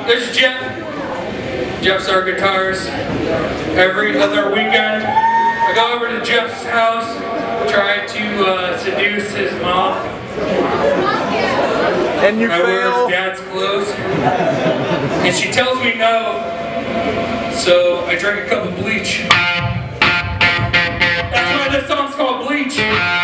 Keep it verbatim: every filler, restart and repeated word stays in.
This is Jeff. Jeff's our guitars. Every other weekend, I go over to Jeff's house, try to uh, seduce his mom. And you I fail. wear his dad's clothes. And she tells me no. So I drink a cup of bleach. That's why this song's called Bleach.